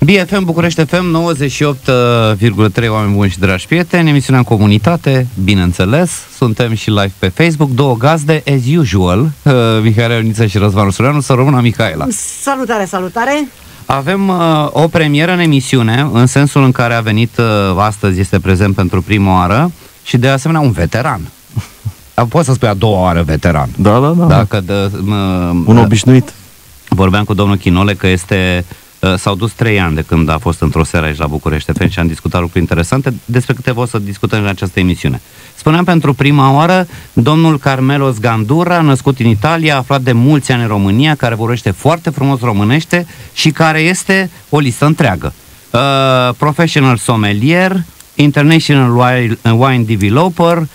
BFM București FM 98,3, oameni buni și dragi prieteni, emisiunea în comunitate, bineînțeles, suntem și live pe Facebook, două gazde, as usual, Mihaela Ioniță și Răzvan Rusuleanu, să rămână Mihaela. Salutare, salutare! Avem o premieră în emisiune, în sensul în care a venit astăzi, este prezent pentru prima oară și de asemenea un veteran. Poți să spui a doua oară veteran. Da. Dacă un obișnuit. Vorbeam cu domnul Chinole că s-au dus 3 ani de când a fost într-o seară aici la București FM și am discutat lucruri interesante despre câteva o să discutăm în această emisiune. Spuneam pentru prima oară, domnul Carmelo Sgandura, născut în Italia, aflat de mulți ani în România, care vorbește foarte frumos românește și care este o listă întreagă. Professional sommelier, international wine developer,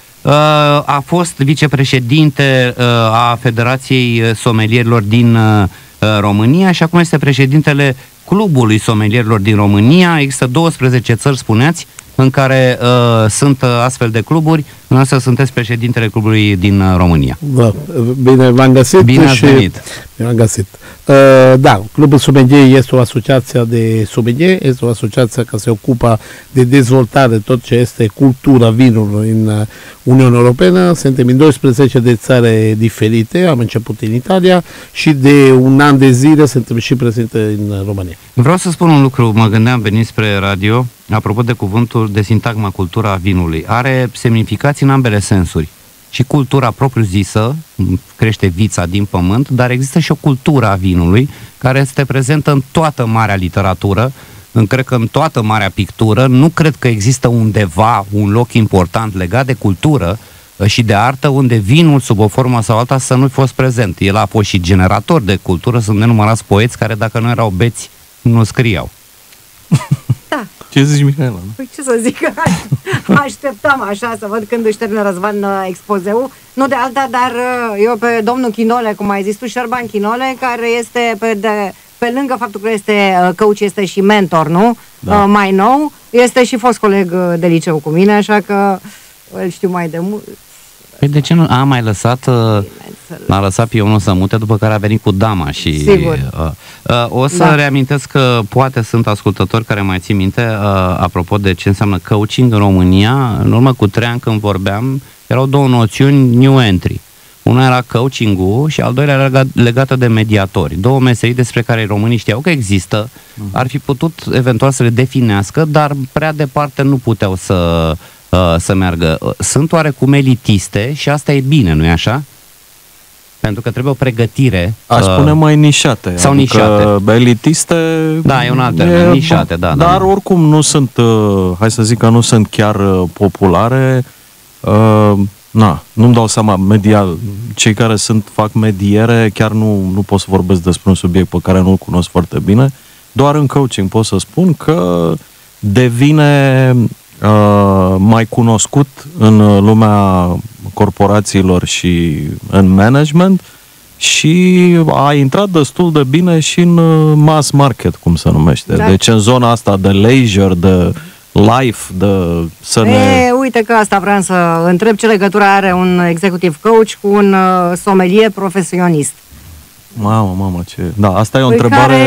a fost vicepreședinte a Federației Sommelierilor din România și acum este președintele Clubului Sommelierilor din România. Există 12 țări, spuneați, în care sunt astfel de cluburi. Dumneavoastră sunteți președintele clubului din România. Da, bine v-am găsit. Bine ați venit. Bine v-am găsit. Da, Clubul Sommelier este o asociație de sommelier, este o asociație care se ocupă de dezvoltare tot ce este cultura vinului în Uniunea Europeană. Suntem în 12 de țări diferite, am început în Italia și de un an de zile suntem și prezente în România. Vreau să spun un lucru, mă gândeam venind spre radio, apropo de cuvântul de sintagma cultura vinului. Are semnificații în ambele sensuri. Și cultura propriu-zisă, crește vița din pământ, dar există și o cultură a vinului care este prezentă în toată marea literatură, cred că în toată marea pictură. Nu cred că există undeva un loc important legat de cultură și de artă unde vinul, sub o formă sau alta, să nu fi fost prezent. El a fost și generator de cultură, sunt nenumărați poeți care, dacă nu erau beți, nu scriau. Da. Ce zici, Mihaela? Păi ce să zic, așteptam așa să văd când își termină Răzvan expozeul. Nu de alta, dar eu pe domnul Chinole, cum ai zis tu, Șerban Chinole, care este pe lângă faptul că este coach, este și mentor, nu? Da. Mai nou, este și fost coleg de liceu cu mine, așa că îl știu mai de mult. Păi de ce nu a mai lăsat, l-a lăsat pionul să mute, după care a venit cu dama și... Sigur. O să reamintesc că poate sunt ascultători care mai țin minte, apropo de ce înseamnă coaching în România. În urmă cu 3 ani când vorbeam, erau două noțiuni new entry. Una era coaching-ul și al doilea era legată de mediatori. Două meserii despre care românii știau că există, ar fi putut eventual să le definească, dar prea departe nu puteau să meargă. Sunt oarecum elitiste și asta e bine, nu-i așa? Pentru că trebuie o pregătire. Aș spune mai nișate. Sau nișate. Elitiste... Da, e un alt termen, nișate, da. Dar oricum nu sunt, hai să zic că nu sunt chiar populare. Nu-mi dau seama, cei care fac mediere, chiar nu pot să vorbesc despre un subiect pe care nu-l cunosc foarte bine. Doar în coaching pot să spun că devine mai cunoscut în lumea corporațiilor și în management și a intrat destul de bine și în mass market, cum se numește. Da. Deci în zona asta de leisure, de life, uite că asta vreau să întreb, ce legătură are un executive coach cu un sommelier profesionist? Mamă, ce... Da, asta e o întrebare...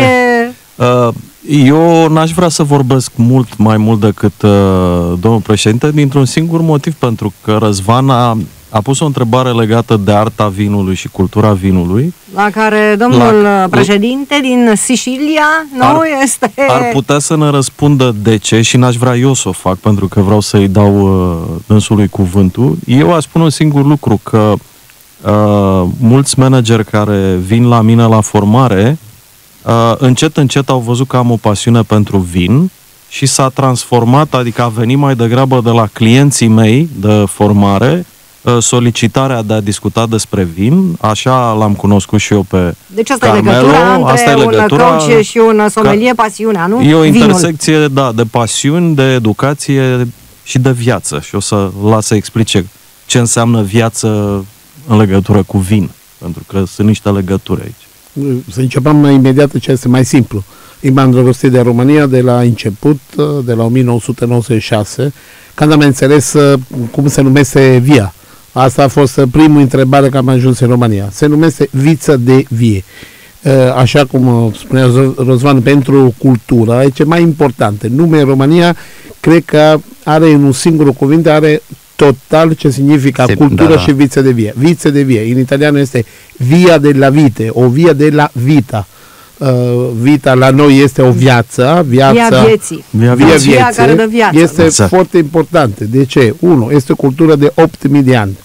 Eu n-aș vrea să vorbesc mai mult decât domnul președinte, dintr-un singur motiv, pentru că Răzvan a pus o întrebare legată de arta vinului și cultura vinului. La care domnul președinte din Sicilia ar putea să ne răspundă de ce și n-aș vrea eu să o fac, pentru că vreau să-i dau dânsului cuvântul. Eu aș spune un singur lucru, că mulți manageri care vin la mine la formare încet au văzut că am o pasiune pentru vin și s-a transformat, adică a venit mai degrabă de la clienții mei de formare solicitarea de a discuta despre vin. Așa l-am cunoscut și eu pe Deci asta Carmelo. E legătura între un coach și un sommelier, pasiunea, nu? E o intersecție, de pasiuni, de educație și de viață. Și o să las să explice ce înseamnă viață în legătură cu vin, pentru că sunt niște legături aici. Să începem mai imediat ce este mai simplu. M-am îndrăgostit de România de la început, de la 1996, când am înțeles cum se numește via. Asta a fost primul întrebare că am ajuns în România. Se numește viță de vie. așa cum spunea Răzvan, pentru cultură, aici e mai important. Nume în România, cred că are în un singur cuvânt, are total ce significă cultură și viță de vie. Viță de vie. În italiano este via della vite, o via della vita. Vita la noi este o viață, via vieții. Via vieții care dă viață. Este foarte important. De ce? Unu, este o cultură de 8.000 de ani.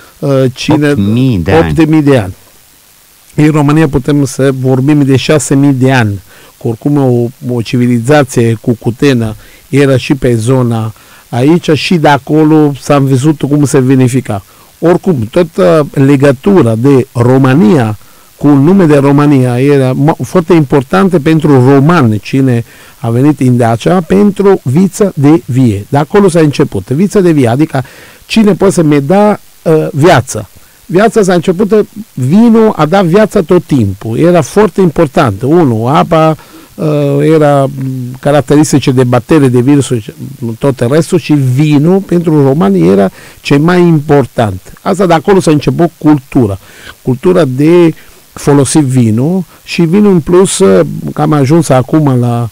8.000 de ani. În România putem să vorbim de 6.000 de ani. Oricum o civilizație cucutenă era și pe zona aici și de acolo s-a văzut cum se verifica. Oricum, toată legătura de România cu un nume de România era foarte importantă pentru romani, cine a venit în Dacia, pentru viță de vie. De acolo s-a început. Viță de vie, adică cine poate să-mi da viață. Viața s-a început, vinul a dat viața tot timpul. Era foarte important. Unu, apa era caracteristice de bacterii, de virusuri, tot restul, și vinul pentru romani era cel mai important. Asta de acolo s-a început cultura. Cultura de folosi vinul și vinul în plus, că am ajuns acum la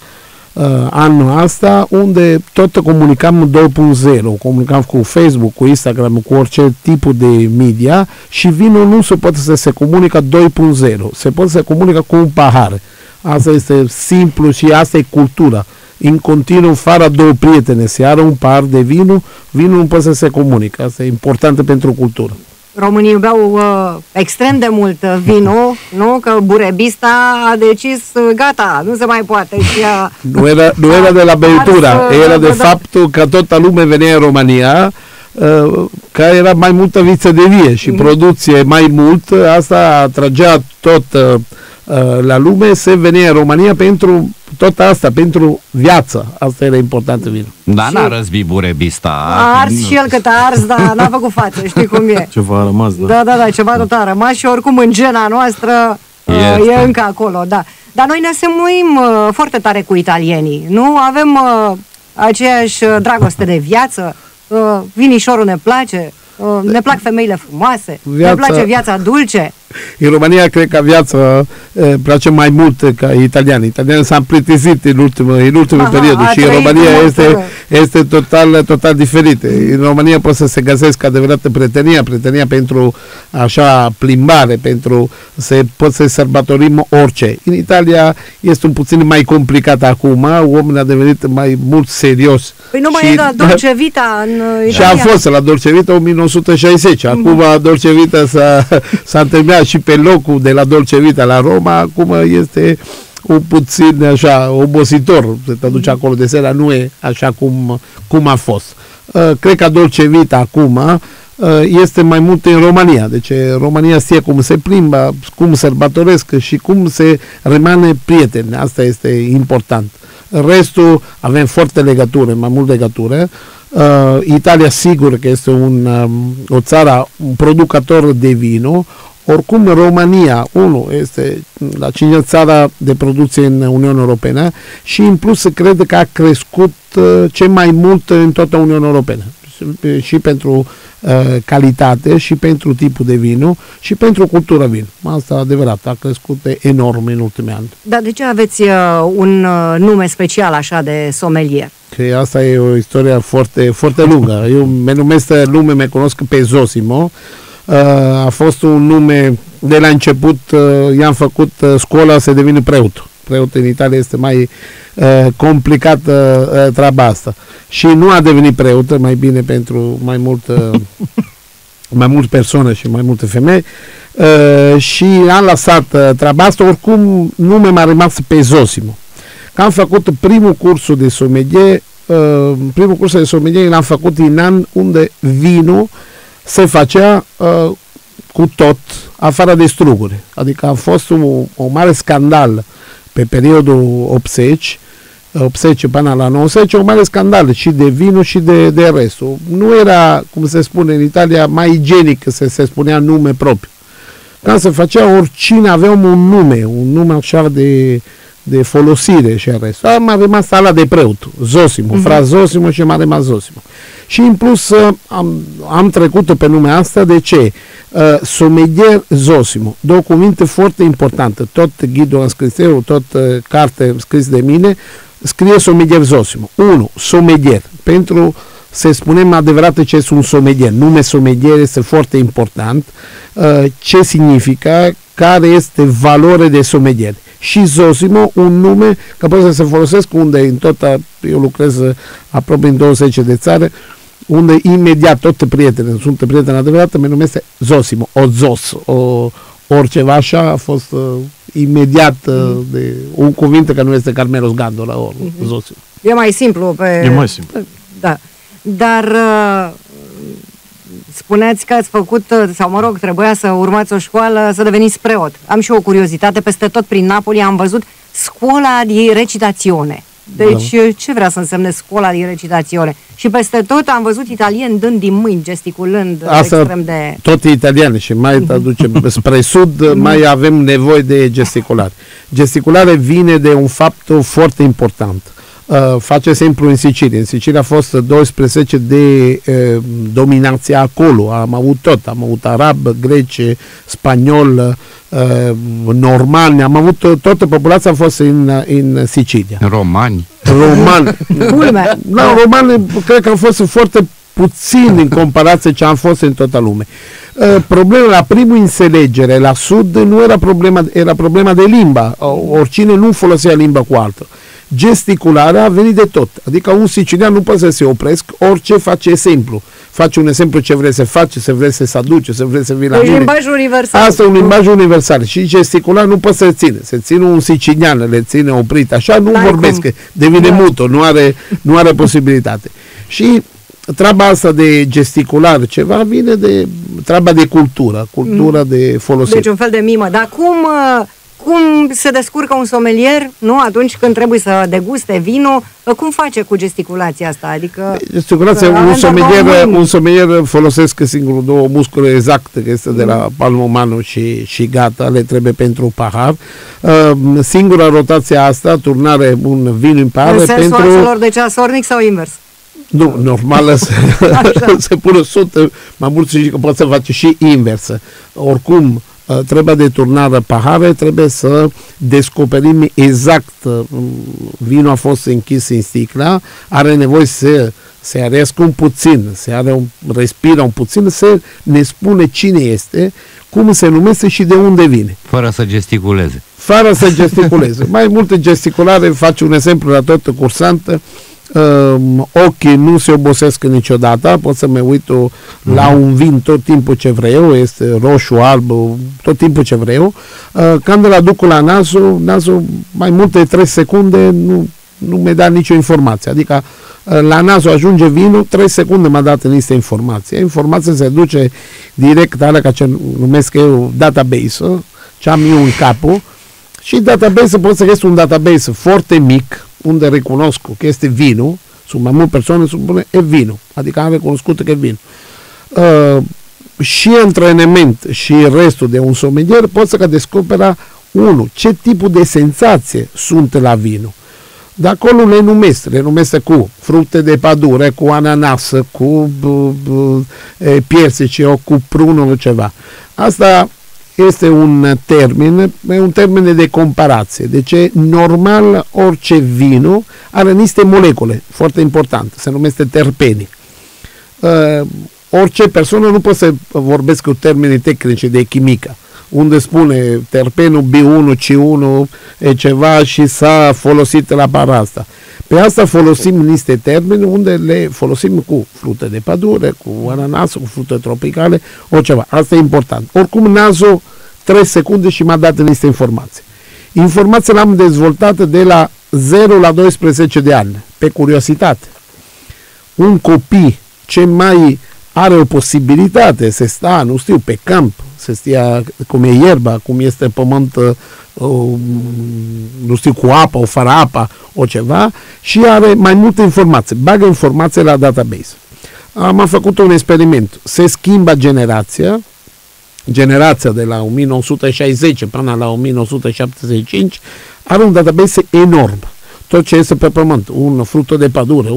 anul ăsta, unde tot comunicam 2.0, comunicam cu Facebook, cu Instagram, cu orice tipul de media, și vinul nu se poate să se comunică 2.0, se poate să se comunică cu un pahar. Asta este simplu și asta e cultura. În continuu, fără două prietene, se are un pahar de vinul, vinul nu poate să se comunică. Asta e important pentru cultură. Românii beau extrem de mult vinul, nu? Că Burebista a decis, gata, nu se mai poate. Nu era de la băutură, era de faptul că toată lumea venea în România, că era mai multă viță de vie și producție mai mult, asta atragea tot la lume, se venea în România pentru tot asta, pentru viață. Asta era important vinul. Da, n-a răzbit Burebista. A ars și el cât a ars, dar n-a făcut față, știi cum e. Ceva a rămas, da. Da, ceva tot a rămas și oricum în gena noastră e încă acolo, da. Dar noi ne asemuim foarte tare cu italienii, nu? Avem aceeași dragoste de viață, vinișorul ne place, ne plac femeile frumoase, ne place viața dulce. În România cred că viața place mai mult ca italiani. Italianii s-au plictisit în ultimul perioadă și în România este total diferit. În România poți să se găsească adevărată prietenia pentru așa plimbare, pentru poți să sărbătorim orice. În Italia este un puțin mai complicat acum, oamenii a devenit mai mult serios. Păi nu mai e la Dolce Vita în Italia? Și a fost la Dolce Vita 1960. Acum Dolce Vita s-a terminat și pe locul de la Dolce Vita la Roma, acum este un puțin așa obositor, se te duce acolo de seara, nu e așa cum a fost. Cred că Dolce Vita acum este mai mult în România, deci România știe cum se plimbă, cum sărbătoresc și cum se rămâne prieteni, asta este important. Restul avem foarte legătură, mai mult legătură. Italia sigur că este o țară, un producător de vino. Oricum, România, este la 5-a țară de producție în Uniunea Europeană și în plus se crede că a crescut cel mai mult în toată Uniunea Europeană. Și pentru calitate, și pentru tipul de vino, și pentru cultura vin. Asta adevărat, a crescut enorm în ultimii ani. Dar de ce aveți un nume special așa de sommelier? Că asta e o istorie foarte, foarte lungă. Eu mă numesc lume, mă cunosc pe Zosimo. A fost un nume de la început, i-am făcut școala să devină preot. Preot în Italia este mai complicat treaba asta. Și nu a devenit preot, mai bine pentru mai multe persoane și mai multe femei. Și am lăsat treaba asta, oricum nume m-a rămas pe Zosimo. Că am făcut primul curs de sommelier, l-am făcut în an unde vinul se facea cu tot, afară de struguri. Adică a fost un mare scandal pe periodul 80 până la 90, un mare scandal și de vinul și de restul. Nu era, cum se spune în Italia, mai igienic că se spunea nume propriu. Când se făcea, oricine avea un nume așa de folosire și restul. M-a rămas ala de preot, Zosimo, fra Zosimo și m-a rămas Zosimo. Și în plus am trecut pe lumea asta. De ce? Sommelier Zosimo, două cuvinte foarte importante. Tot ghidul am scris eu, tot carte scris de mine, scrie Sommelier Zosimo. 1. Sommelier, pentru să spunem adevărat ce este un sommelier. Nume sommelier este foarte important. Ce significă, care este valoare de sommelier. Și Zosimo, un nume că poate să se folosesc unde în tot, eu lucrez aproape în 20 de țară, unde imediat tot prieteni, sunt prieteni adevărat, mă numește Zosimo, o Zos, oriceva așa a fost imediat de un cuvinte că nu este Carmelos Gandola, Zosimo. E mai simplu. E mai simplu. Da. Dar spuneați că ați făcut, sau mă rog, trebuia să urmați o școală, să deveniți preot. Am și o curiozitate, peste tot prin Napoli am văzut scuola di recitazione. Deci, ce vrea să însemne scuola di recitazione? Și peste tot am văzut italieni dând din mâini, gesticulând extrem de... Tot italiani și mai aducem spre sud, mai avem nevoie de gesticulare. Gesticulare vine de un fapt foarte important. Face exemplu în Sicilia. În Sicilia a fost 12 de dominație acolo. Am avut arab, grece, spaniol, normani, am avut toată populația a fost în Sicilia. Romani. Romani cred că au fost foarte puțin în comparație ce am fost în toată lume. Problema la primul înțelegere la sud nu era problema, era problema de limba. Oricine nu folosea limba cu altă. Gesticularea a venit de tot. Adică un sicilian nu poate să se opresc, orice face exemplu. Face un exemplu ce vrei să faci, să vrei să se aduce, să vrei să vii la mine. Limbaj universal. Asta e un limbaj universal. Și gesticularea nu poate să ține. Se ține un sicilian, le ține oprit. Așa nu vorbesc, că devine muto, nu are posibilitate. Și treaba asta de gesticular ceva vine de treaba de cultura de folosire. Deci un fel de mimă. Dar cum se descurcă un sommelier, nu? Atunci când trebuie să deguste vinul, cum face cu gesticulația asta? Adică gesticulația, un sommelier folosesc singur două muscule exacte, că este de la palmul umană și gata, le trebuie pentru pahar. Singura rotație asta, turnare un vin în pahar. În sensul axelor de ceasornic sau invers? Nu, normal se pune sud, mai mult și că poate să face și inversă. Oricum, trebuie de turnare pahare, trebuie să descoperim exact vinul a fost închis în sticla, are nevoie să se arească un puțin, respiră un puțin, să ne spune cine este, cum se numește și de unde vine. Fără să gesticuleze. Fără să gesticuleze. Mai multe gesticulare, face un exemplu la toată cursantă. Ochii nu se obosesc niciodată, pot să mă uit la un vin tot timpul ce vreau, este roșu, alb, tot timpul ce vreau. Când îl aduc la nasul mai multe 3 secunde nu mi-a dat nicio informație, adică la nasul ajunge vinul, 3 secunde m-a dat niște informații. Informația se duce direct alea ca ce numesc eu database, ce am eu în capul, și database pot să găsesc un database foarte mic, unde recunosc că este vinul, sunt mai multe persoane, spune e vinul, adică am recunoscut că e vin. Și antrenament și restul de un sommelier pot să descopera ce tipul de senzație sunt la vinul. De acolo le numesc cu fructe de pădure, cu ananasă, cu piersice, cu prunul, ceva. Asta este un termen de comparație. Deci, normal, orice vinul are niște molecule foarte importante, se numește terpeni. Orice persoană nu poate să vorbesc cu termenii tehnici de chimică, unde spune terpenul B1, C1, e ceva și s-a folosit la para asta. Pe asta folosim niște termeni unde le folosim cu fructe de pădure, cu ananas, cu fructe tropicale, ceva. Asta e important. Oricum, nasul 3 secunde și m-a dat niște informații. Informația l-am dezvoltat de la 0 la 12 de ani, pe curiozitate. Un copil ce mai are o posibilitate să sta, nu știu, pe camp, să stia cum e ierba, cum este pământ, nu știu, cu apă, fără apă, ceva, și are mai multe informații. Bagă informații la database. Am făcut un experiment. Se schimbă generația de la 1960 până la 1975 are un database enorm. tot ce este pe pământ, un fructo de pădure,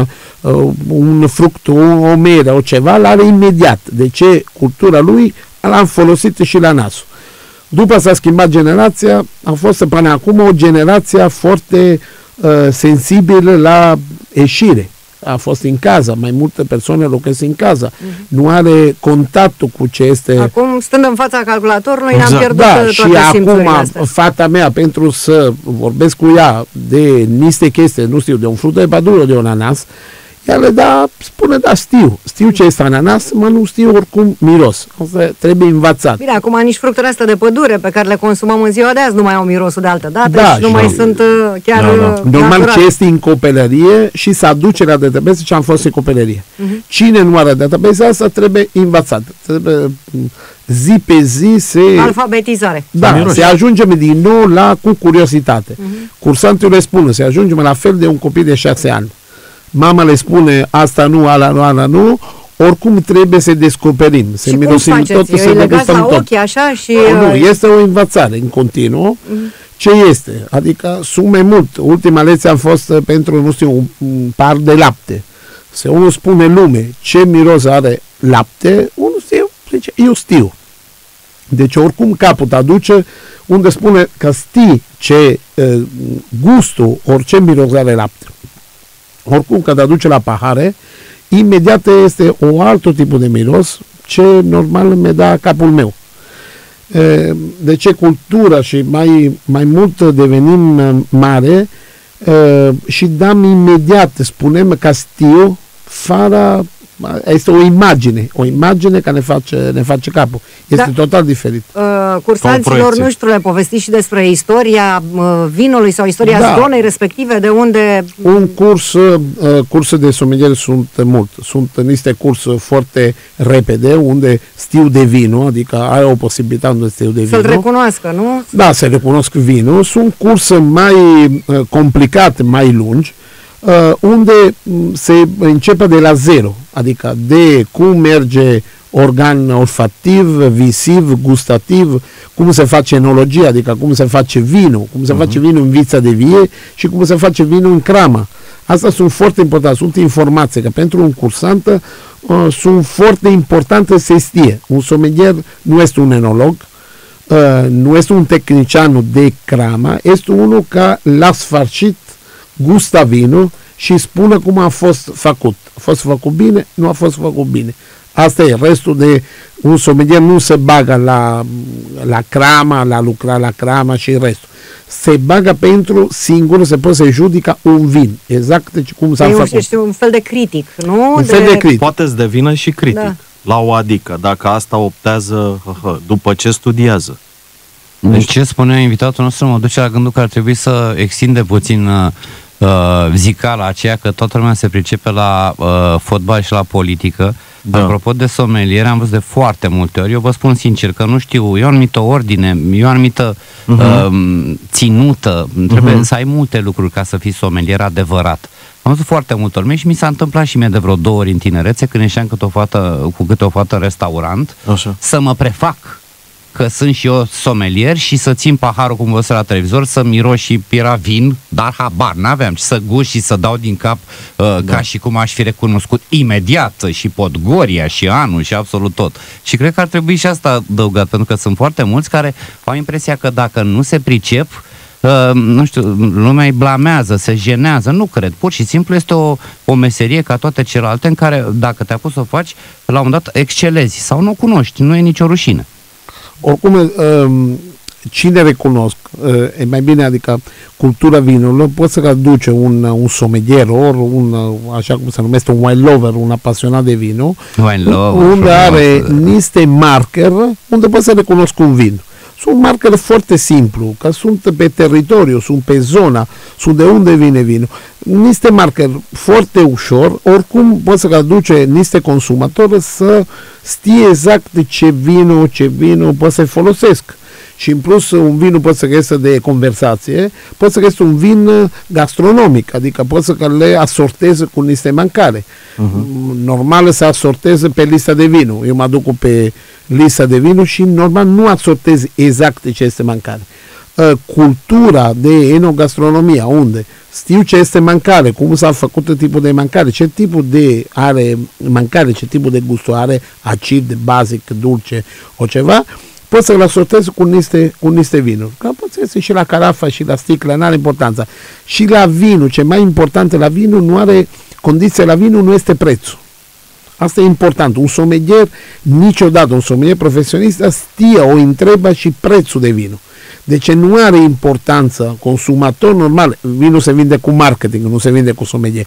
un fruct, o mere, o ceva, l-are imediat. De ce? Cultura lui l-am folosit și la nasul. După s-a schimbat generația, a fost până acum o generație foarte sensibilă la ieșire. A fost în casa, mai multe persoane locuiesc în casa. Nu are contactul cu ce este... Acum, stând în fața calculatorului, ne-am pierdut toate și simțurile acum, astea. fata mea, pentru să vorbesc cu ea de niște chestii, nu știu, de un fruct de pădure, de un ananas, ea le spune, știu ce este ananas, mă nu știu oricum miros. Asta trebuie învățat. Bine, acum nici fructele astea de pădure pe care le consumăm în ziua de azi nu mai au mirosul de altă dată și nu mai sunt chiar normal naturale. ce este în copilărie și să aduce la database ce am fost în copilărie. Cine nu are database asta trebuie învățat. Trebuie zi pe zi alfabetizare. Da, se ajungem din nou cu curiozitate. Cursantul le spune, se ajungem la fel de un copil de 6 ani. Mama le spune asta nu, ala nu, oricum trebuie să descoperim. Să și cum faceți? Îi legați la ochi așa și... Nu, este o învățare în continuu. Ce este? Adică sunt mai mult. Ultima lecție am fost pentru, nu știu, un par de lapte. Se unul spune lume ce miros are lapte, unul zice, eu știu. Deci oricum capul te aduce unde spune că știi ce gustul, orice miros are lapte. Oricum, când aduce la pahare, imediat este o altă tipul de miros ce normal mi da capul meu. De ce cultura și mai mult devenim mare și dăm imediat, spunem că știu, fără este o imagine care ne face capul. Este total diferit. Cursanților noștri le povesti și despre istoria vinului sau istoria zonei respective, de unde... Un curse de sommelier sunt mult. Sunt niște cursuri foarte repede, unde știu de vinul, adică ai o posibilitate unde știu de vinul. Să-l recunoască, nu? Da, să recunosc vinul. Sunt curse mai complicate, mai lungi, unde se începe de la zero, adică de cum merge organ olfativ, visiv, gustativ, cum se face enologie, adică cum se face vinul, cum se face vinul în vița de vie și cum se face vinul în cramă. Astea sunt foarte importante, sunt informații, că pentru un cursant sunt foarte importante să știe. Un sommelier nu este un enolog, nu este un tehnician de cramă, este unul care la sfârșit gusta vinul și spune cum a fost făcut. A fost făcut bine, nu a fost făcut bine. Asta e, restul de un sommelier nu se bagă la crama, la lucra la crama și restul. Se bagă pentru singur, se poate să judica un vin. Exact cum s-a făcut. Este un fel de critic, nu? Un fel de critic. Poate să devină și critic la o adică, dacă asta optează după ce studiază. Deci ce spunea invitatul nostru mă duce la gândul că ar trebui să extinde puțin zicala aceea că toată lumea se pricepe la fotbal și la politică. Apropo de sommelier, am văzut de foarte multe ori. Eu vă spun sincer că nu știu, e o anumită ordine, e o anumită ținută. Trebuie să ai multe lucruri ca să fii sommelier adevărat. Am văzut foarte multe ori și mi s-a întâmplat și mie de vreo 2 ori în tinerețe, când ieșeam cu câte o fată în restaurant, să mă prefac că sunt și eu sommelier și să țin paharul, cum văd la televizor, să miros și era vin, dar habar n-aveam, să gust și să dau din cap ca și cum aș fi recunoscut imediat și Podgoria și anul și absolut tot. Și cred că ar trebui și asta adăugat, pentru că sunt foarte mulți care au impresia că dacă nu se pricep, nu știu, lumea îi blamează, se jenează, nu cred, pur și simplu este o meserie ca toate celelalte în care dacă te-a pus să o faci, la un dat excelezi sau nu o cunoști, nu e nicio rușine. Oricum, cine recunosc, e mai bine, adică cultura vinului, poți să aduce un sommelier, ori așa cum se numește, un wine lover, un apasionat de vinul, unde are niște marker, unde poți să recunosc un vin. Sunt marcări foarte simplu, că sunt pe teritoriu, sunt pe zona, sunt de unde vine vinul. Niște marcări foarte ușor, oricum poți să aduce niște consumatori să știe exact ce vinul poți să-i folosesc. Și în plus un vin nu poate să găsească de conversație, poate să găsească un vin gastronomic, adică poate să le asorteze cu niște mâncare. Normal să asorteze pe lista de vinuri. Eu mă duc pe lista de vinuri și normal nu asortez exact ce este mâncare. cultura de enogastronomie, unde știu ce este mâncare, cum s-a făcut tipul de mâncare, ce tipul de are mâncare, ce tipul de gust are, acid, bazic, dulce, o ceva, poți să-l asortezi cu niște vinuri. Că poți să și la carafa și la sticlă, nu are importanța. Și la vinul, ce mai important la vinul, nu are condiție la vinul, nu este prețul. Asta e important. Un sommelier, niciodată, un sommelier profesionist știe, o întrebă și prețul de vinul. Deci nu are importanță, consumator normal, vinul se vinde cu marketing, nu se vinde cu sommelier.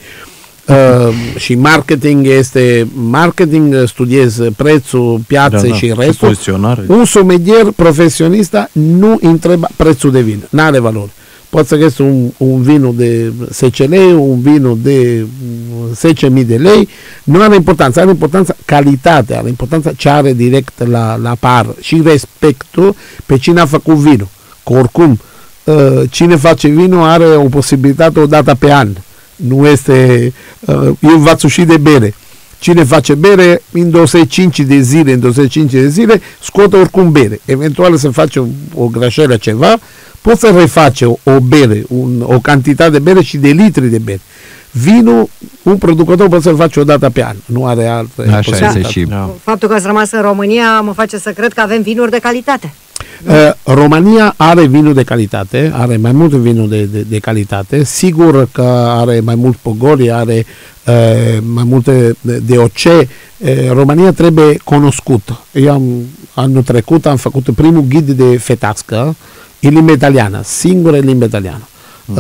Și marketing este marketing, studiez prețul, piață și restul. Un sommelier profesionist nu întreba prețul de vin, nu are valori. Poate să găsi un vinul de 10 lei, un vinul de 10.000 de lei, nu are importanță, are importanța calitatea, are importanța ce are direct la par și respectul pe cine a făcut vinul. Că oricum, cine face vinul are o posibilitate o dată pe an. Nu este, eu învaț și de bere. Cine face bere, în 25 de zile, scoate oricum bere. Eventual să face o greșeală ceva, poți să reface o bere, o cantitate de bere și de litri de bere. Vinul, un producător poate să-l face o dată pe an. Nu are altă posibilitate. Și... Faptul că ați rămas în România mă face să cred că avem vinuri de calitate. România are vinul de calitate, are mai multe vinuri de calitate, sigur că are mai mult pogori, are mai multe DOC. România trebuie cunoscută. Eu anul trecut am făcut primul ghid de fetască în limba italiană, singură în limba italiană.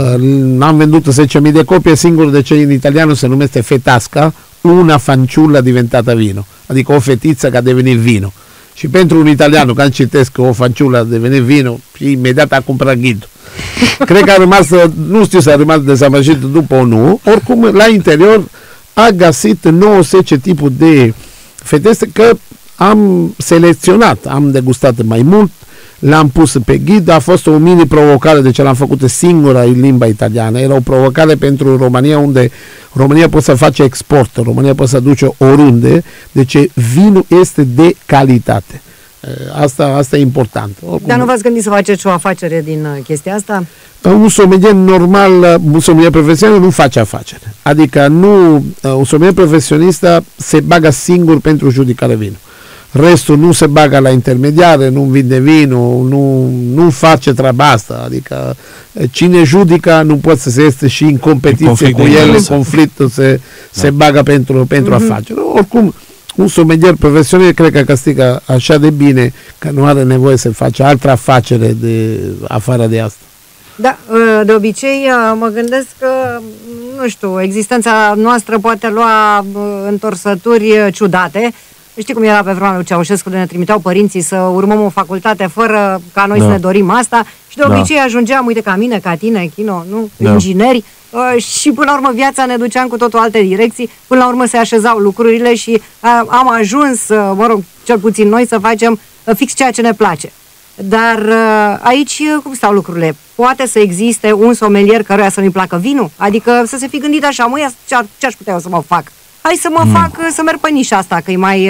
Am vendut 10.000 de copii, singur de ce în italiano se numește fetasca, una fanciulla diventata vino, adică o fetiță care a devenit vino. Și pentru un italiano, când citesc că o fanciulla a devenit vino, imediat a cumpărat ghidul. Cred că a rămas, nu știu să a rămas dezamăgit după o nu, oricum la interior a găsit 90 tipuri de feteste, că am selecționat, am degustat mai mult, l-am pus pe ghid, a fost o mini-provocare, deci l-am făcut singura în limba italiană, era o provocare pentru România, unde România poate să face export, România poate să duce oriunde, deci vinul este de calitate. Asta e important. Dar nu v-ați gândit să faceți o afacere din chestia asta? Un sommelier normal, un sommelier profesionist nu face afacere. Adică un sommelier profesionist se bagă singur pentru judicare vinul. Restul nu se bagă la intermediare, nu vinde vinul, nu face treaba asta. Adică cine judică nu poate să se este și în competiție cu el, în conflict se bagă pentru afaceri. Oricum, un sommelier profesionist cred că câștigă așa de bine că nu are nevoie să face altă afacere de afară de asta. Da, de obicei mă gândesc că, nu știu, existența noastră poate lua întorsături ciudate. Știi cum era pe vremea lui Ceaușescu, de ne trimiteau părinții să urmăm o facultate fără ca noi să ne dorim asta și de obicei ajungeam, uite, ca mine, ca tine, Chino, nu? Ingineri, și până la urmă viața ne ducea în cu totul alte direcții, până la urmă se așezau lucrurile și am ajuns, mă rog, cel puțin noi, să facem fix ceea ce ne place. Dar aici cum stau lucrurile? Poate să existe un sommelier căruia să nu-i placă vinul? Adică să se fi gândit așa, măi, ce aș putea eu să mă fac? Hai să mă fac, să merg pe nișa asta, că e mai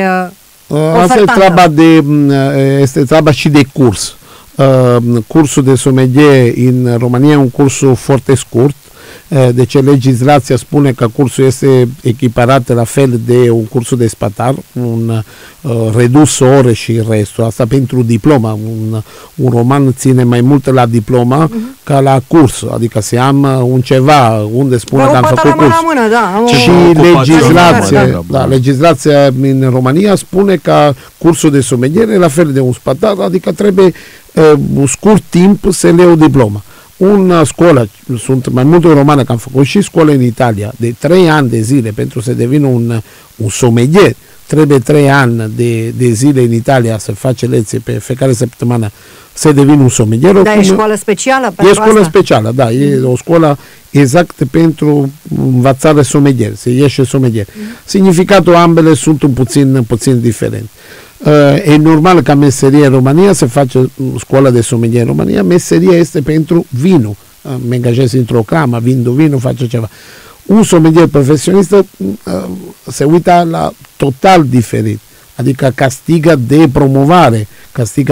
asta este treaba și de curs. Cursul de sommelier în România e un curs foarte scurt, deci legislația spune că cursul este echiparat la fel de un curs de spatar, un redus ore și restul, asta pentru diploma. Un roman ține mai mult la diploma ca la curs, adică se am un ceva unde spune că am făcut curs. Și legislația în România spune că cursul de sommelier e la fel de un spatar, adică trebuie un scurt timp să le iau diploma. Una școală, sunt mai multe romane că am făcut și școală în Italia, de 3 ani de zile pentru să devină un sommelier, trebuie 3 ani de zile în Italia să face lecții pe fiecare săptămână să devină un sommelier. Dar e școală specială pentru asta? E școală specială, da, e o școală exact pentru învățare sommelier, să ieși sommelier. Significatul ambele sunt un puțin diferent. E normal ca meserie în România se face școala de sommelier în România, meseria este pentru vinul. Mă angajez într-o cramă, vinul, face ceva. Un sommelier profesionist se uită la total diferit, adică castigă de promovare, castigă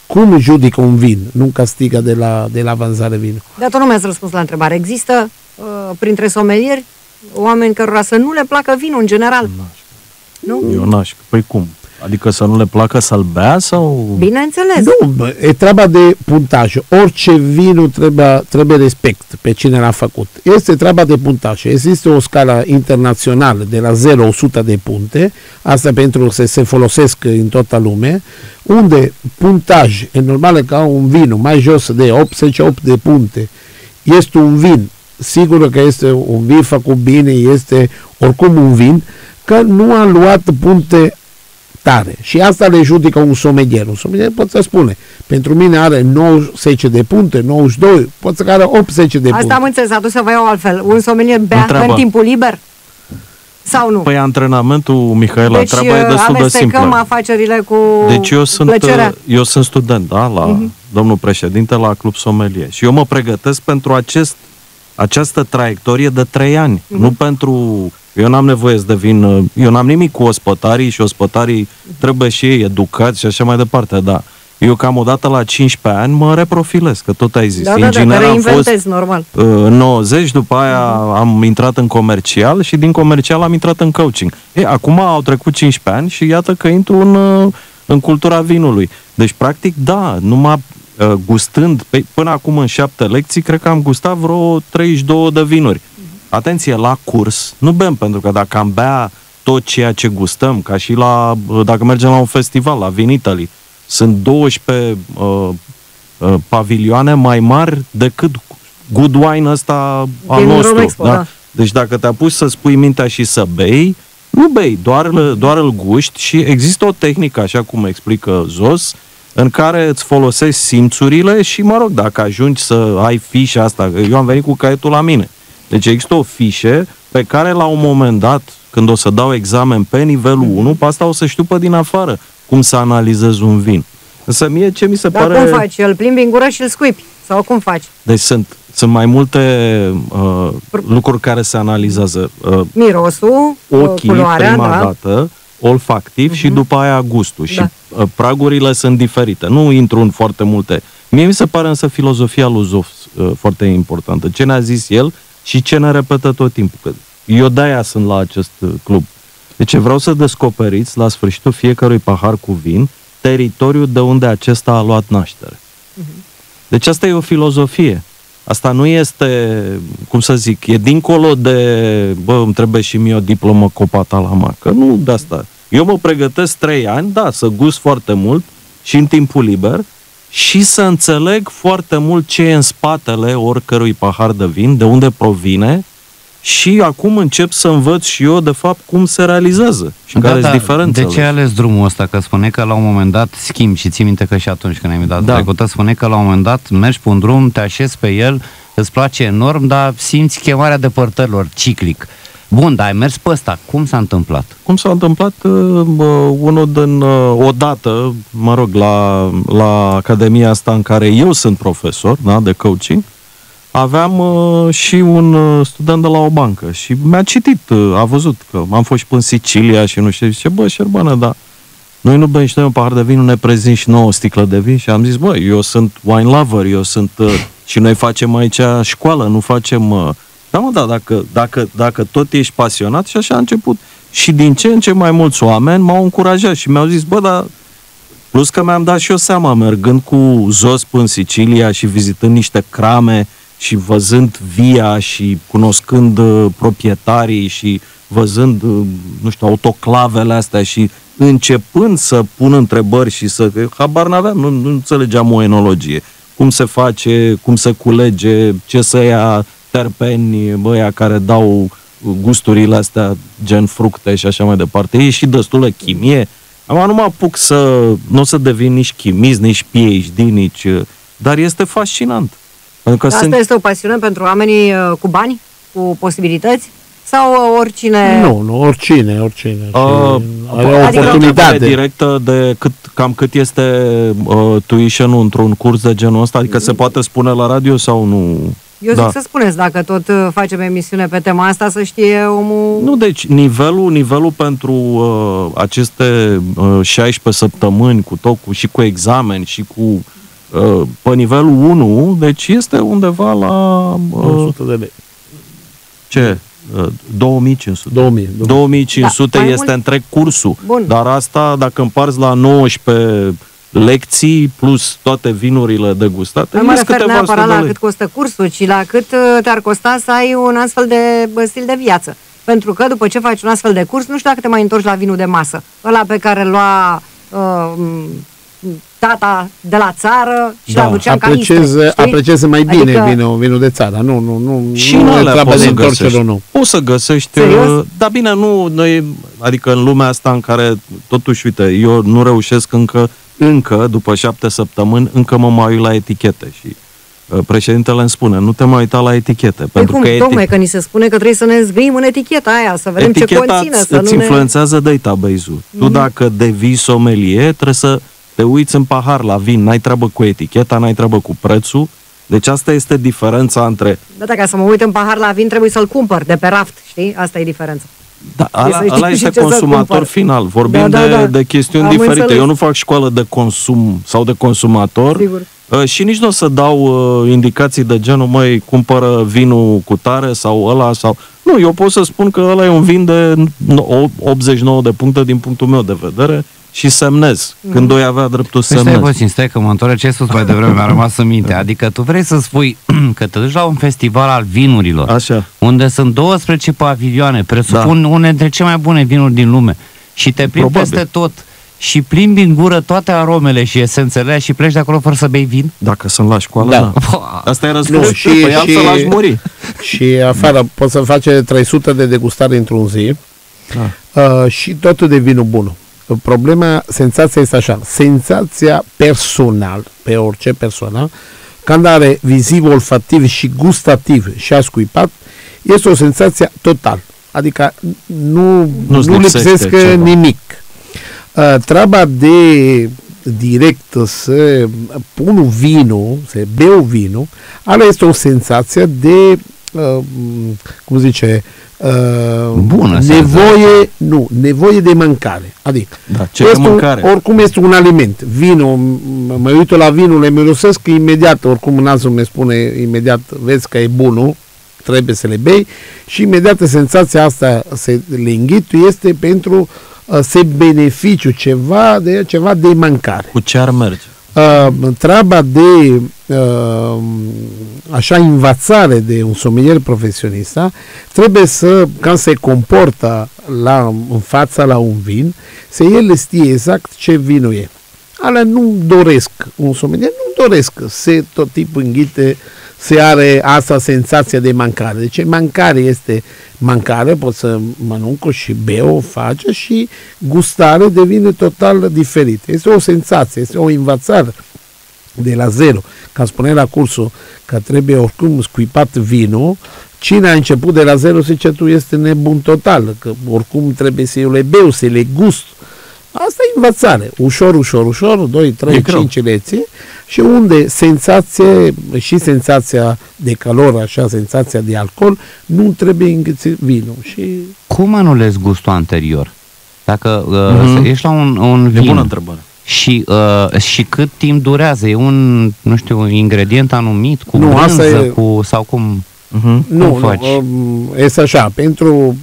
cum judică un vin, nu castiga de la vânzare vinul. Dar tu nu mi-ați răspuns la întrebare. Există printre somelieri oameni cărora să nu le placă vinul în general? Nu? Eu n-aș. Păi cum? Adică să nu le placă să-l bea sau... Bineînțeles. Nu, e treaba de puntaj. Orice vinul trebuie respect pe cine l-a făcut. Este treaba de puntaj. Există o scală internațională de la 0-100 de punte, asta pentru că se folosesc în toată lume, unde puntaj, e normal ca un vin mai jos de 88 de punte, este un vin, sigur că este un vin făcut bine, este oricum un vin, că nu a luat punte tare. Și asta le judică un sommelier. Un sommelier pot să spune, pentru mine are 90 de punte, 92, pot să are 80 de punte. Asta am înțeles, atunci să vă iau altfel. Un sommelier bea în timpul liber? Sau nu? Păi antrenamentul, Mihaela, deci, treaba e destul de simplă. afacerile cu deci eu sunt student, da, la domnul președinte, la Club Sommelier. Și eu mă pregătesc pentru această traiectorie de 3 ani. Nu pentru... Eu n-am nevoie să devin... Eu n-am nimic cu ospătarii și ospătarii trebuie și ei educați și așa mai departe, da. Eu cam odată la 15 ani mă reprofilez, că tot ai zis. Inginer am fost normal. În 90, după aia am intrat în comercial și din comercial am intrat în coaching. Acum au trecut 15 ani și iată că intru în cultura vinului. Deci, practic, da, numai gustând, până acum în 7 lecții, cred că am gustat vreo 32 de vinuri. Atenție, la curs nu bem, pentru că dacă am bea tot ceea ce gustăm, ca și dacă mergem la un festival, la Vin Italy, sunt 12 pavilioane mai mari decât good wine ăsta al nostru. Expo, da? Deci dacă te apuci să spui mintea și să bei, nu bei, doar îl guști și există o tehnică, așa cum explică Zos, în care îți folosești simțurile și, mă rog, dacă ajungi să ai fișa asta, eu am venit cu caietul la mine. Deci există o fișe pe care la un moment dat, când o să dau examen pe nivelul 1, pe asta o să știu pe din afară cum să analizez un vin. Însă mie ce mi se pare... Dar cum faci? Îl plimbi în gură și îl scuipi? Sau cum faci? Deci sunt mai multe lucruri care se analizează. Mirosul, ochii, culoarea, prima dată, olfactiv și după aia gustul. Și pragurile sunt diferite. Nu intru în foarte multe. Mie mi se pare însă filozofia lui Zof foarte importantă. Ce ne-a zis el și ce ne repetă tot timpul. Eu de-aia sunt la acest club. Deci vreau să descoperiți la sfârșitul fiecărui pahar cu vin teritoriul de unde acesta a luat naștere. Deci asta e o filozofie. Asta nu este, cum să zic, e dincolo de, îmi trebuie și mie o diplomă Copata-Lama, că nu de asta. Eu mă pregătesc 3 ani, da, să gust foarte mult și în timpul liber și să înțeleg foarte mult ce e în spatele oricărui pahar de vin, de unde provine și acum încep să învăț și eu, de fapt, cum se realizează și care sunt diferențele. De ce ai ales drumul ăsta? Că spune că la un moment dat schimbi și ții minte că și atunci când ai dat trecută, spune că la un moment dat mergi pe un drum, te așezi pe el, îți place enorm, dar simți chemarea depărtărilor, ciclic. Bun, dar ai mers pe ăsta. Cum s-a întâmplat? Cum s-a întâmplat? Unul din odată, mă rog, la academia asta în care eu sunt profesor, da, de coaching, aveam și un student de la o bancă și mi-a citit, a văzut că am fost și până în Sicilia și nu știu, zice, bă, Șerbană, da, noi nu bem și noi un pahar de vin, nu ne prezint și nouă o sticlă de vin și am zis, bă, eu sunt wine lover, eu sunt, și noi facem aici școală, nu facem... Da, mă, da, dacă tot ești pasionat și așa a început. Și din ce în ce mai mulți oameni m-au încurajat și mi-au zis, bă, dar plus că mi-am dat și eu seama, mergând cu Zos până în Sicilia și vizitând niște crame și văzând via și cunoscând proprietarii și văzând, nu știu, autoclavele astea și începând să pun întrebări și să... Habar n-aveam, nu înțelegeam o enologie. Cum se face, cum se culege, ce să ia terpeni, băia care dau gusturile astea, gen fructe și așa mai departe. E și destulă chimie. Acum nu mă apuc nu o să devin nici chimist, nici PhD, nici... Dar este fascinant. Pentru că asta este o pasiune pentru oamenii cu bani, cu posibilități? Sau oricine? Nu, oricine. Are o adică oportunitate directă de cam cât este tuition-ul într-un curs de genul ăsta? Adică se poate spune la radio sau nu? Eu zic să spuneți, dacă tot facem emisiune pe tema asta, să știe omul... Nu, deci nivelul pentru aceste 16 săptămâni cu tot, și cu examen și cu pe nivelul 1, deci este undeva la 100 de lei. Ce? 2500. 2500 da, este întreg cursul. Bun. Dar asta, dacă împarți la 19 lecții plus toate vinurile degustate, nu mă refer câteva neapărat la lei. cât costă cursul, ci la cât te-ar costa să ai un astfel de stil de viață. Pentru că după ce faci un astfel de curs, nu știu dacă te mai întorci la vinul de masă. Ăla pe care îl lua tata de la țară și l-a ducea în canistre. Aprecieze mai bine vinul de țară. Nu și nu e treaba de întoarcere, nu. Poți să găsești, dar bine, nu noi, adică în lumea asta în care totuși, uite, eu nu reușesc încă după 7 săptămâni, încă mă mai uit la etichete și președintele îmi spune, nu te mai uita la etichete. Pentru că tocmai că ni se spune că trebuie să ne zgâim în eticheta aia, să vedem ce conține. Îți influențează database-ul. Tu dacă devii sommelier, trebuie să te uiți în pahar la vin, n-ai treabă cu eticheta, n-ai treabă cu prețul. Deci asta este diferența între... Da, dacă să mă uit în pahar la vin, trebuie să-l cumpăr de pe raft, știi? Asta e diferența. Da, ăla este consumator final. Vorbim de chestiuni diferite. Înțeles. Eu nu fac școală de consum sau de consumator. Sigur. Și nici nu o să dau indicații de genul, măi, cumpără vinul cu tare sau ăla sau... Nu, eu pot să spun că ăla e un vin de 89 de puncte din punctul meu de vedere și semnez. Când doi avea dreptul să semnez. Stai că mă întorc ce ai spus mai devreme, mi-a rămas în minte. Adică tu vrei să spui că te duci la un festival al vinurilor, așa, unde sunt 12 pavilioane, presupun unele dintre cele mai bune vinuri din lume, și te plimbi peste tot și plimbi în gură toate aromele și esențele și pleci de acolo fără să bei vin? Dacă sunt la școală, da. Asta e răspunsul. Păi am să lași muri. Și afară poți să faci 300 de degustare într-un zi, și totul de vinul bun. Problema, senzația este așa, senzația personal, pe orice persoană, când are viziv, olfativ și gustativ și ascuipat, este o senzație total. Adică nu lipsesc nimic. Treaba de direct să pun vinul, să beau vinul, ala este o senzație de, cum zice, bună, nevoie de mâncare. Adică mâncare? Oricum este un aliment. Vinul, mă uit la vinul, le mirosesc imediat, oricum nasul mi spune imediat, vezi că e bunul, trebuie să le bei, și imediat senzația asta se le înghitu este pentru se beneficiu ceva de mâncare. Cu ce ar merge? Treaba de așa învățare de un sommelier profesionist, trebuie să, când se comportă în fața la un vin, să el știe exact ce vinul e. Alea nu doresc, un sommelier nu doresc să tot tipul înghite, se are asta senzația de mâncare. Deci mâncare este mâncare, poți să mănâncă și beu, face, și gustare devine total diferit. Este o senzație, este o învățare de la zero. Ca spune la cursul că trebuie oricum scuipat vinul, cine a început de la zero zice tu este nebun total, că oricum trebuie să eu le beu, să le gust. Asta e învățare. Ușor, 2, 3, 5 lecții, și unde senzația de calor, așa, senzația de alcool, nu trebuie înghițit vinul. Și... Cum anulezi gustul anterior? Dacă ești la un vin... E bună întrebare. Și cât timp durează? E un, nu știu, ingredient anumit, cu brânză, sau cum... Nu, este așa, pentru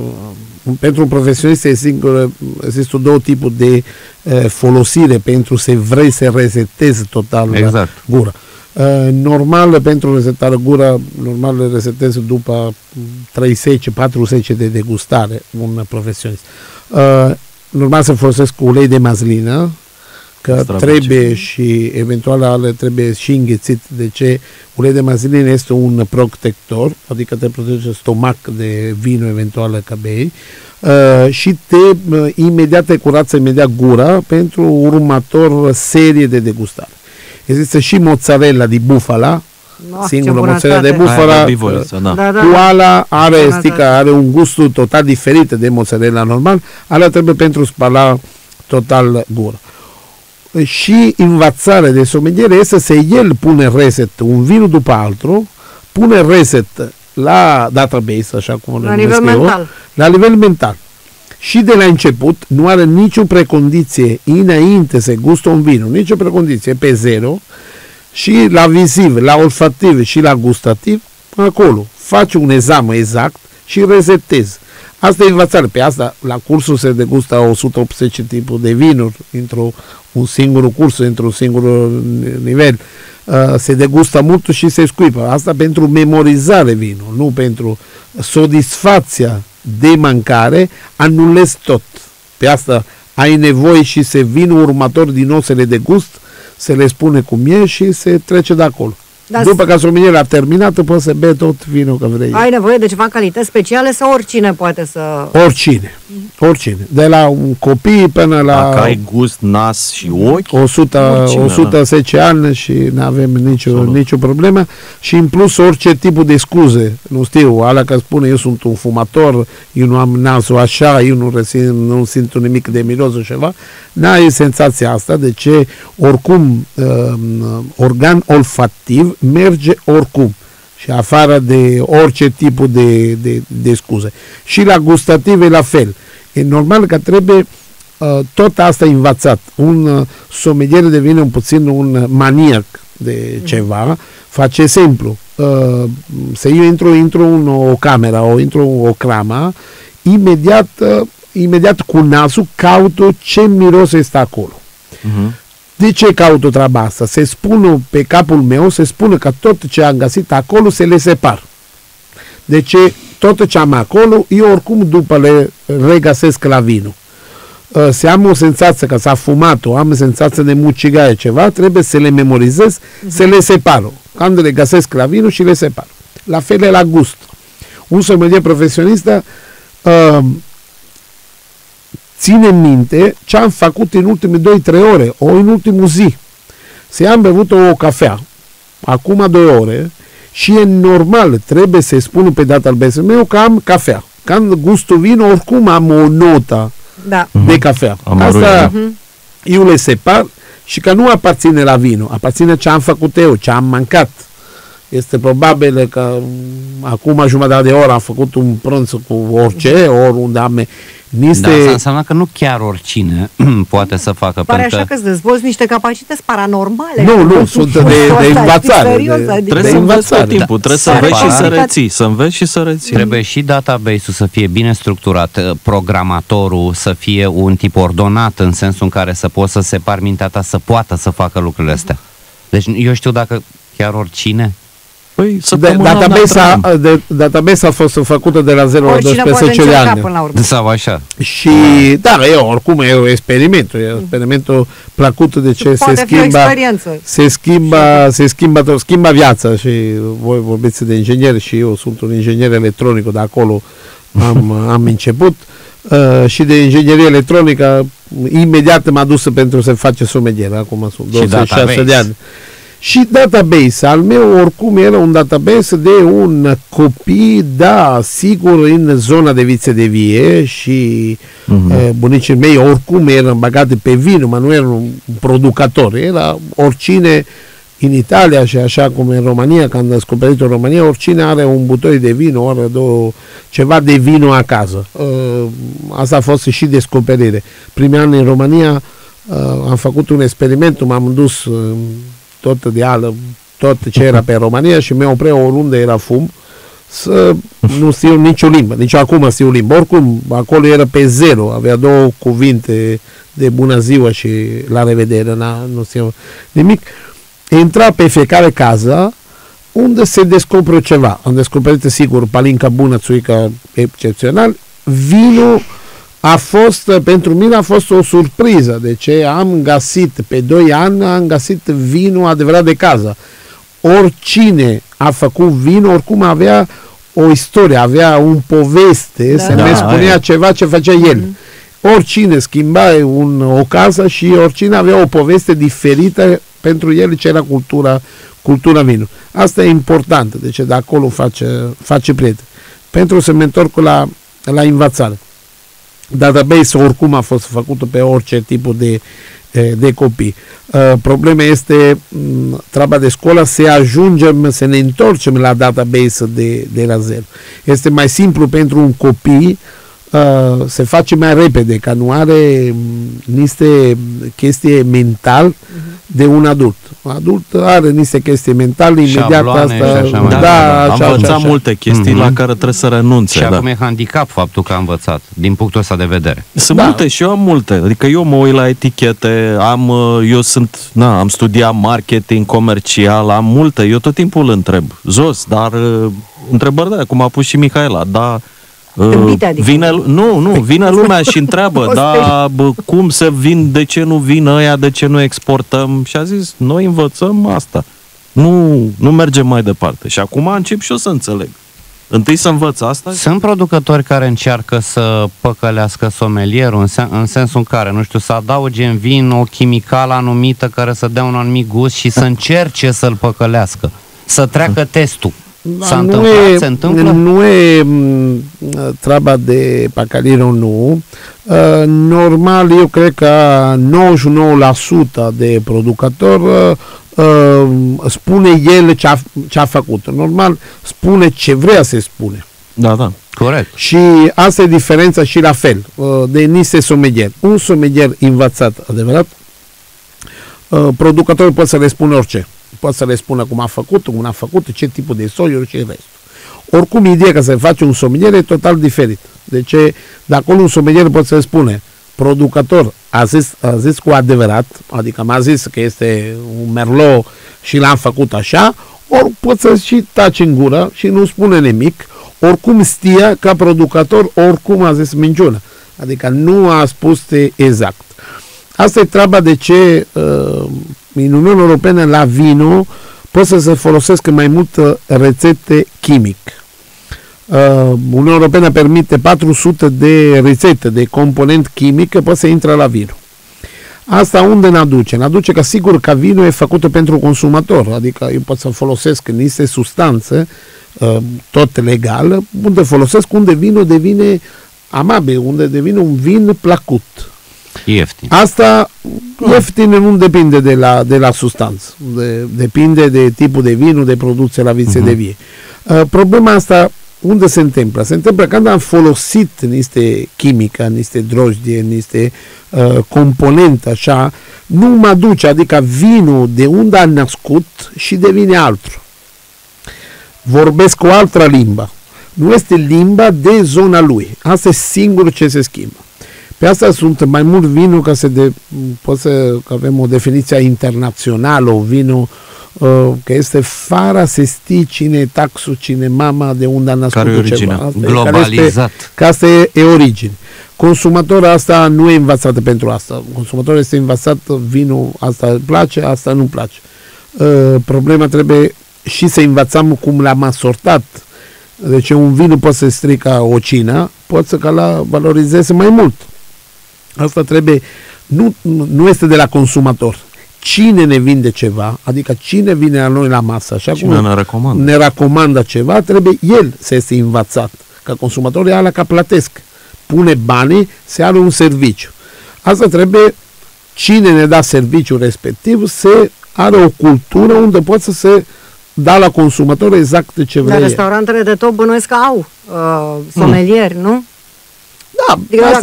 un profesionist există două tipuri de folosire pentru să vrei să resetezi total gura. Normal, pentru resetare gura, normal le resetezi după 3-4 de degustare un profesionist. Normal să folosesc ulei de mazlină, că trebuie și eventual trebuie și înghețit. De ce? Ulei de mazlină este un protector, adică te protejează stomac de vinul eventual că bei, și te curață imediat gura pentru următor serie de degustare. Există și mozzarella di bufala, singură mozzarella de bufala, cu ala are un gust total diferit de mozzarella normal, ala trebuie pentru spăla total gura. Și învățarea de sommelier este să el pune reset un vin după altul pune reset la database, așa cum la nivel mental. La nivel mental. Și de la început nu are nicio precondiție înainte să gustă un vin, nicio precondiție, pe zero, și la viziv, la olfativ și la gustativ, acolo faci un examen exact și resetezi. Asta e învățare. Pe asta, la cursul se degustă 180 tipuri de vinuri, într-un singur curs, într-un singur nivel. Se degustă mult și se scuipă. Asta pentru memorizare vinul, nu pentru satisfacția de mâncare, anulezi tot. Pe asta ai nevoie și se vinul următor din nou să le degust, se le spune cum e și se trece de acolo. Da, după că sommelier a terminat, poți să bei tot vinul că vrei. Ai nevoie de ceva calități speciale sau oricine poate să... Oricine. De la un copii până la... Dacă ai gust, nas și ochi... 110 ani și nu avem nicio problemă. Și în plus orice tipul de scuze. Nu știu, ala că spune eu sunt un fumator, eu nu am nasul așa, eu nu simt nimic de miros sau ceva. N-ai senzația asta, de ce oricum organ olfativ merge oricum și afară de orice tipul de scuze. Și la gustative la fel. E normal că trebuie tot asta învățat. Un sommelier devine puțin un maniac de ceva, face simplu. Să eu intru în o cameră, intru în o cramă, imediat cu nasul caută ce miros este acolo. De ce caut o treaba asta? Se spune pe capul meu, se spune că tot ce am găsit acolo se le separ. De ce tot ce am acolo, eu oricum după le regăsesc la vinul. Se am o senzație că s-a fumat-o, am senzație de mucigaie ceva, trebuie să le memorizez, să le separ. Când le găsesc la vinul și le separ. La fel e la gust. Un sommelier profesionist ține minte ce am făcut în ultimele 2-3 ore, o în ultimul zi. Se am bevut o cafea, acum 2 ore, și e normal, trebuie să spun pe database meu că am cafea. Când gustul vin, oricum am o notă de cafea. Asta eu le separ și că nu aparține la vinul, aparține ce am făcut eu, ce am mâncat. Este probabil că acum jumătate de oră am făcut un prânz cu orice, oriunde am... Asta înseamnă că nu chiar oricine poate să facă. Pare așa că îți dezvolți niște capacități paranormale. Nu, sunt de învățare. Trebuie să înveți tot timpul, trebuie să înveți și să reții. Să înveți și să reții. Trebuie și database-ul să fie bine structurat, programatorul să fie un tip ordonat, în sensul în care să poți să separi mintea ta, să poată să facă lucrurile astea. Deci eu știu dacă chiar oricine... Database a fost făcută de la 0 la 12 de ani. Sau așa. Și, oricum e un experiment. E experimentul plăcut de ce se schimbă viața. Și voi vorbiți de ingineri și eu sunt un inginer electronic, de acolo am început. Și de inginerie electronică imediat m-a dus pentru să face sommelier. Acum sunt 26 de ani. Și database al meu oricum era un database de un copii, sigur, în zona de vițe de vie și bunicii mei oricum erau băgate pe vin, dar nu era un producător, era oricine în Italia și așa cum în România, când am descoperit în România, oricine are un butoi de vin, are ceva de vin acasă. Asta a fost și descoperire. Primii ani în România am făcut un experiment, m-am dus tot ce era pe România și mi-au oprit oriunde era fum să nu știu nicio limbă, nici acum știu limbă. Oricum, acolo era pe 0, avea 2 cuvinte de bună ziua și la revedere, nu știu nimic. Intra pe fiecare casă unde se descoperă ceva. Am descoperit, sigur, palinca bună, țuică excepțional. Vinul pentru mine a fost o surpriză, de ce am găsit, pe 2 ani, am găsit vinul adevărat de casă. Oricine a făcut vin, oricum avea o istorie, avea un poveste, se ne spunea ceva ce făcea el. Oricine schimba o casă și oricine avea o poveste diferită pentru el, ce era cultura vinului. Asta e important, deci de acolo face prieten. Pentru să mă întorc la învățare. database oricum a fost făcută pe orice tipul de copii. Problema este treaba de școală, să ne întorcem la database de la zero. Este mai simplu pentru un copii, se face mai repede, că nu are niște chestii mental de un adult. Un adult are niște chestii mentale, imediat asta... Am învățat multe chestii la care trebuie să renunțe. Și acum e handicap faptul că a învățat, din punctul ăsta de vedere. Sunt multe și eu am multe. Adică eu mă uit la etichete, am studiat marketing comercial, am multe. Eu tot timpul îl întreb. Jos, dar întrebări cum a pus și Mihaela, vine lumea și întreabă, cum se vin, de ce nu vin ăia, de ce nu exportăm? Și a zis, noi învățăm asta. Nu mergem mai departe. Și acum încep și eu să înțeleg. Întâi să învăț asta. Sunt producători care încearcă să păcălească somelierul, în sensul în care, nu știu, să adauge în vin o chimicală anumită care să dea un anumit gust și să încerce să-l păcălească, să treacă testul. Se întâmplă? Nu e treaba de păcălire, nu. Normal, eu cred că 99% de producători spune el ce a făcut. Normal, spune ce vrea să spune. Da. Corect. Și asta e diferența și la fel de niște sommelier. Un sommelier învățat, adevărat, producătorul poate să le spună orice. Poate să le spună cum a făcut, ce tipul de soiuri și restul. Oricum, ideea că să faci un sommelier e total diferit. Deci, de acolo un sommelier poate să le spune, producător a zis cu adevărat, adică m-a zis că este un merlot și l-am făcut așa, ori poate să și taci în gură și nu spune nimic, oricum știa ca producător, oricum a zis minciună. Adică nu a spus exact. Asta e treaba de ce în Uniunea Europeană la vino pot să se folosesc mai mult rețete chimic. Uniunea Europeană permite 400 de rețete de component chimic că pot să intre la vino. Asta unde ne aduce? Ne aduce că sigur că vinul e făcut pentru consumator, adică eu pot să folosesc niște substanțe tot legal, unde folosesc, unde vinul devine amabil, unde devine un vin plăcut. Ieftin. Asta ieftin nu depinde de la substanță, depinde de tipul de vin, de producție la vițe de vie. Problema asta unde se întâmplă? Se întâmplă când am folosit niște chimică, niște drojdie, niște componente așa, nu mă duce, adică vinul de unde a născut și devine altul. Vorbesc o altă limbă. Nu este limba de zona lui. Asta e singur ce se schimbă. Pe asta sunt mai mult vinul că că avem o definiție internațională, o vinul că este fără să știi cine taxul, cine mama, de unde a născut ceva. Globalizat. Că asta e origine. Consumatorul asta nu e învățat pentru asta. Consumatorul este învățat vinul, asta îi place, asta nu place. Problema trebuie și să învățăm cum l-am asortat. Deci un vin nu poate să strică o cină, poate să la valorizeze mai mult. Asta trebuie, nu este de la consumator. Cine ne vinde ceva, adică cine vine la noi la masă, așa cum ne recomandă ceva, trebuie el să este învățat. Că consumatorul e ala ca plătesc. Pune banii, se are un serviciu. Asta trebuie, cine ne da serviciul respectiv, să are o cultură unde poate să se da la consumator exact ce vrea. Dar restaurantele de top bănuiesc că au somelieri, nu? Da, asta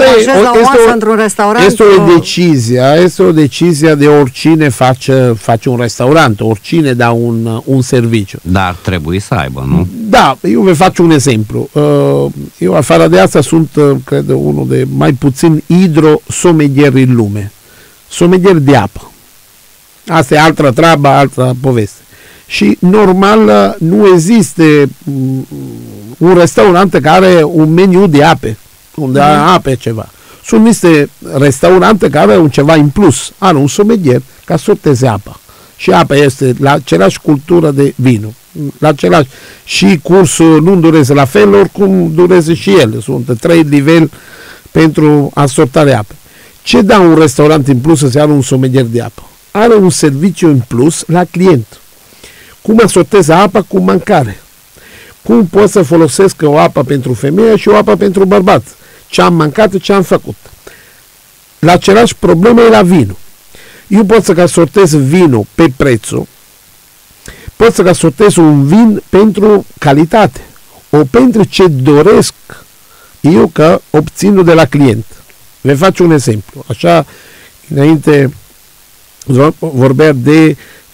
este o decizie de oricine face un restaurant, oricine dă un serviciu. Dar trebuie să aibă, nu? Da, eu vă fac un exemplu. Eu, afară de asta, sunt, cred, unul de mai puțin hidrosomelieri în lume. Somelieri de apă. Asta e altă treabă, altă poveste. Și normal nu există un restaurant care are un meniu de ape, unde are ape ceva. Sunt niște restaurante care au ceva în plus. Are un sommelier ca sorteze apa. Și apa este la același cultură de vinul. La același. Și cursul nu dureze la fel, oricum dureze și el. Sunt 3 niveli pentru asortarea apei. Ce dă un restaurant în plus să are un sommelier de apă? Are un serviciu în plus la client. Cum asorteze apa cu mâncare. Cum pot să folosesc o apă pentru femeie și o apă pentru bărbat. ce am mancat, ce am făcut. La același problemă e la vinul. Eu pot să sortez vinul pe prețul, pot să sortez un vin pentru calitate, o pentru ce doresc eu că obțin de la client. Vă fac un exemplu. Așa, înainte vorbea de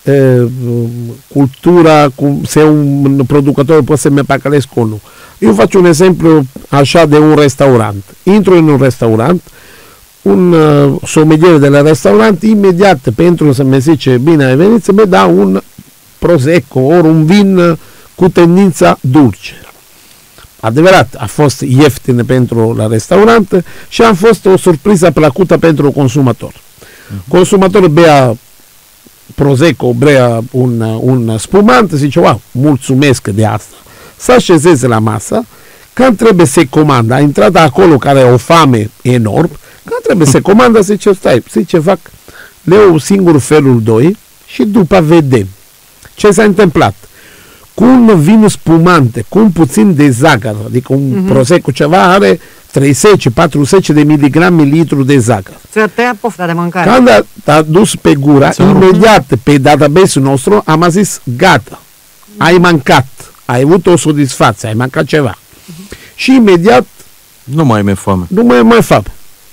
cultura, cum se un producător poate să me pacălesc cu unul. Eu fac un exemplu așa de un restaurant. Intru în un restaurant, un sommelier de la restaurant, imediat pentru să mi zice bine ai venit, să-mi da un prosecco ori un vin cu tendința dulce. Adevărat, a fost ieftin pentru la restaurant și a fost o surpriză plăcută pentru consumator. Consumatorul bea prosecco, bea un spumant, zice, wow, mulțumesc de asta. Să așezeze la masă, când trebuie să comanda, a intrat acolo care are o fame enorm, când trebuie să comanda, zice, stai, zice, fac, leu singur felul 2 și după vedem ce s-a întâmplat. Cu un vin spumante, cu un puțin de zahăr, adică un prosecco ceva, are 30-40 de miligrame litru de zahăr. Ți-a tăiat pofta de mâncare. Când a dus pe gura, imediat pe database-ul nostru am zis, gata, ai mancat, ai avut o satisfacție, ai mancat ceva. Și imediat nu mai mi-e foame. Nu mai foame.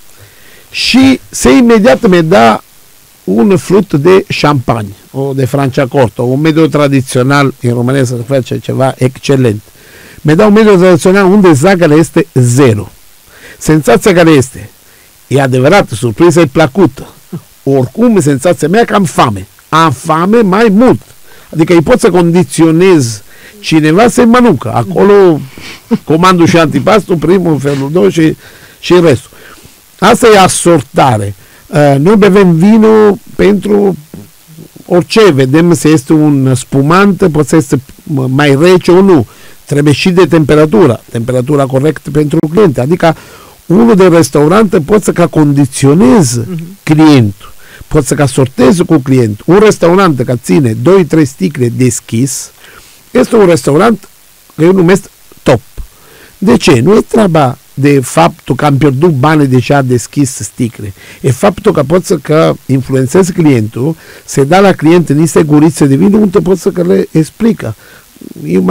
Și se imediat mi da un flut de champagne, o de Franciacorta, un mediu tradițional în România să face ceva excelent. Mi da un mediu tradițional unde zahărul este zero. Senzația care este, e adevărat, surpriza e plăcută. Oricum, senzația mea că am foame. Am foame mai mult. Adică îi pot să condiționez cineva să-i mănâncă. Acolo comandul și antipastul, primul, felul 2 și restul. Asta e asortare. Noi bevem vinul pentru orice. Vedem să este un spumant, poate să este mai rece sau nu. Trebuie și de temperatura corectă pentru cliente. Adică unul de restaurante poate să condiționeze clientul, poate să sorteze cu clientul. Un restaurant care ține 2-3 sticle deschis este un restaurant că eu numesc top. De ce? Nu e treaba de faptul că am pierdut bani de ce a deschis sticle. E faptul că pot să influențez clientul, să da la client niște gurițe de vin unde pot să le explică. Eu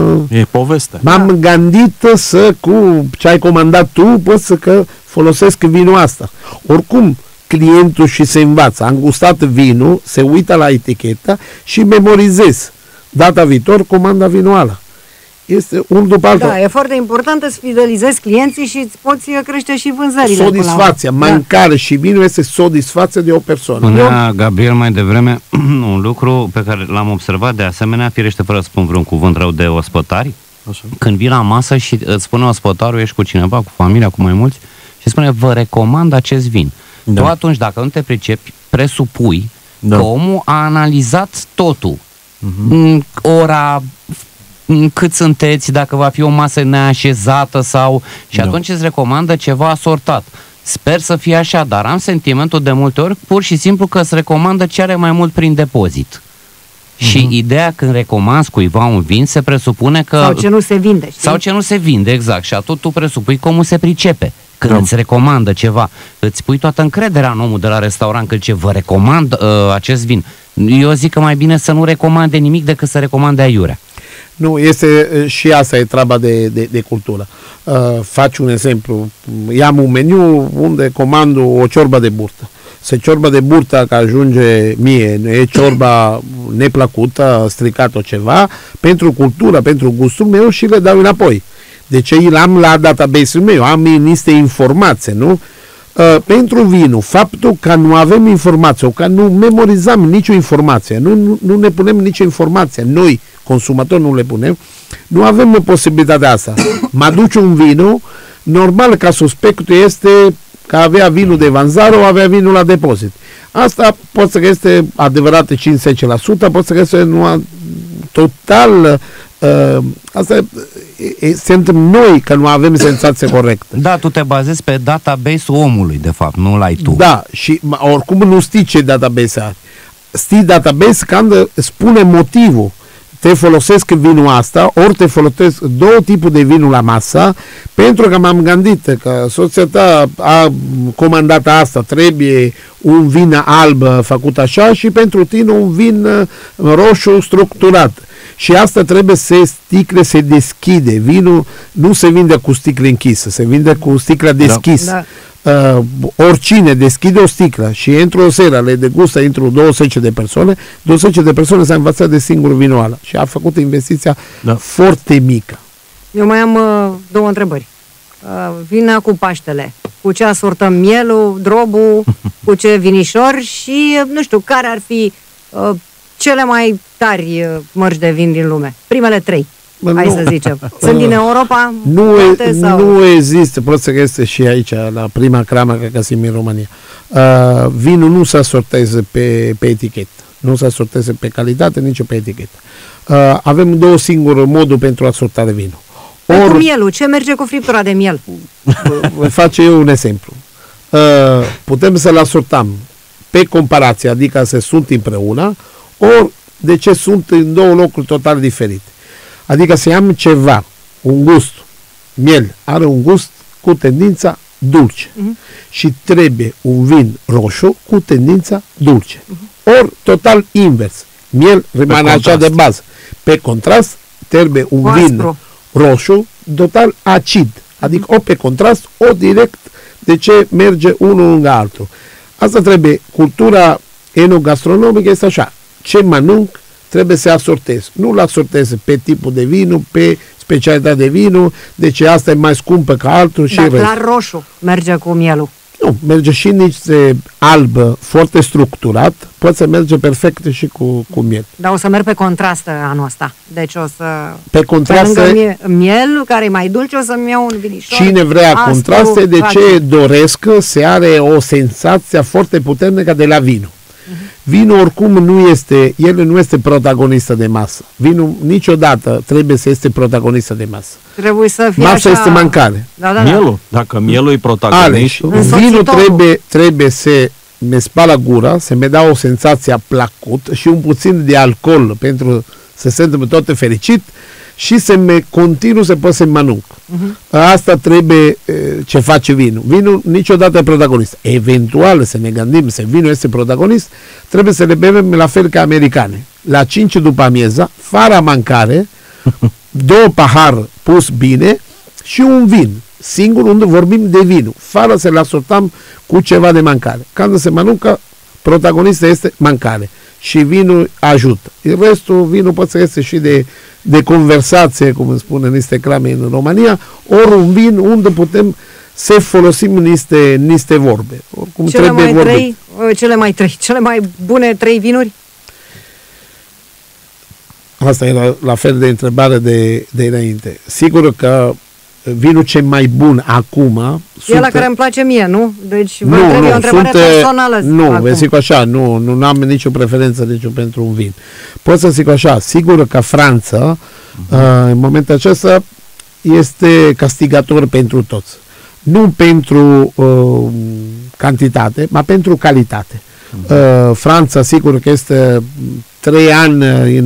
m-am gândit să cu ce ai comandat tu pot să folosesc vinul asta. Oricum clientul și se învață. Am gustat vinul, se uită la etichetă și memorizez. Data viitor comanda vinul ăla. Este unul după altul. Da, e foarte important să fidelizezi clienții și îți poți crește și vânzările. Satisfacția, mâncare și vinul este satisfacția de o persoană. Spunea Gabriel mai devreme un lucru pe care l-am observat de asemenea, firește fără să spun vreun cuvânt rău de ospătari. Așa. Când vii la masă și îți spune ospătarul, ești cu cineva, cu familia, cu mai mulți și spune, vă recomand acest vin. Da. Tu atunci, dacă nu te pricepi, presupui că omul a analizat totul. Ora, cât sunteți, dacă va fi o masă neașezată sau... Și atunci îți recomandă ceva asortat. Sper să fie așa, dar am sentimentul de multe ori pur și simplu că îți recomandă ce are mai mult prin depozit. Și ideea când recomanzi cuiva un vin se presupune că... Sau ce nu se vinde, știi? Sau ce nu se vinde, exact. Și atunci tu presupui că omul se pricepe. Când îți recomandă ceva, îți pui toată încrederea în omul de la restaurant că vă recomand acest vin. Eu zic că mai bine să nu recomande nimic decât să recomande aiurea. Nu, este și asta e treaba de cultură. Faci un exemplu. Iam un meniu unde comand o ciorbă de burtă. Se ciorba de burtă că ajunge mie, e ciorba neplăcută, stricat-o ceva, pentru cultură, pentru gustul meu și le dau înapoi. De ce îl am la database-ul meu, am niște informații, nu? Pentru vinul, faptul că nu avem informație, că nu memorizăm nicio informație, nu ne punem nicio informație, noi, consumatori, nu le punem, nu avem posibilitatea asta. Mă duce un vino, normal că suspectul este că avea vinul de vânzare sau avea vinul la depozit. Asta poate să este adevărat 50%, poate să este total... asta suntem noi că nu avem senzație corectă. Da, tu te bazezi pe database-ul omului, de fapt, nu l-ai tu. Da, și oricum nu știi ce database are. Știi database când spune motivul te folosesc vinul asta, ori te folosesc două tipuri de vinul la masă, pentru că m-am gândit că soția ta a comandat asta, trebuie un vin alb făcut așa și pentru tine un vin roșu structurat. Și asta trebuie să sticle se deschide. Vinul nu se vinde cu sticlă închisă, se vinde cu sticla deschisă. Da. Oricine deschide o sticlă și într-o seară le degustă într-o 20 de persoane, 20 de persoane s-a învățat de singur vinul ăla și a făcut investiția foarte mică. Eu mai am două întrebări. Vina cu Paștele. Cu ce asortăm mielul, drobul, cu ce vinișor și, nu știu, care ar fi cele mai tari mărci de vin din lume? Primele 3. Hai să zicem. Sunt din Europa? Nu există, poate să este și aici, la prima cramă că găsim în România. Vinul nu se asortează pe etichetă. Nu se asortează pe calitate, nici pe etichetă. Avem două singure moduri pentru a sorta vinul. Cu mielul, ce merge cu friptura de miel? Vă face eu un exemplu. Putem să-l asortăm pe comparație, adică să sunt împreună, ori de ce sunt în două locuri total diferite. Adică să am ceva, un gust, miel, are un gust cu tendința dulce și trebuie un vin roșu cu tendința dulce. Ori total invers, miel rămâne așa de bază. Pe contrast trebuie un vin roșu total acid, adică o pe contrast, o direct, de ce merge unul lângă altul. Asta trebuie, cultura enogastronomică este așa, ce mănânc trebuie să asortez. Nu l asortez pe tipul de vinul, pe specialitatea de vinul, deci asta e mai scumpă ca altul și dar clar roșu merge cu mielul. Nu, merge și niște alb foarte structurat, poate să merge perfect și cu miel. Dar o să merg pe contrast anul ăsta. Deci o să... Pe contrast... miel, care e mai dulce, o să-mi iau un vinișor. Cine vrea contraste, de ce doresc, se are o senzație foarte puternică de la vinul. Vinul oricum nu este protagonistă de masă. Vinul niciodată trebuie să este protagonistă de masă. Trebuie să fie masa așa... este mâncare. Da. Mielul, dacă mielul e protagonist. Vinul trebuie să me spală gura, să me dea o senzație plăcut și un puțin de alcool pentru să se întâmple toate fericit și să me continuu să pot să mănânc. Asta trebuie ce face vinul. Vinul niciodată e protagonist. Eventual să ne gândim să vinul este protagonist, trebuie să le bevem la fel ca americane. La 5 după amieza, fără mâncare, 2 pahar pus bine și un vin singur unde vorbim de vinul, fără să-l asortăm cu ceva de mâncare. Când se mănâncă, protagonistul este mâncare și vinul ajută. În restul, vinul poate să este și de conversație, cum îmi spune niște crame în România, ori un vin unde putem să folosim niște vorbe. Oricum cele mai bune 3 vinuri? Asta e la fel de întrebare de înainte. Sigur că vinul cel mai bun acum... E la care îmi place mie, nu? Deci vă trebuie o întrebare personală. Nu, vă zic așa, nu am nicio preferență pentru un vin. Pot să zic așa, sigur că Franța, în momentul acesta, este castigator pentru toți. Nu pentru cantitate, ma pentru calitate. Franța, sigur că este 3 ani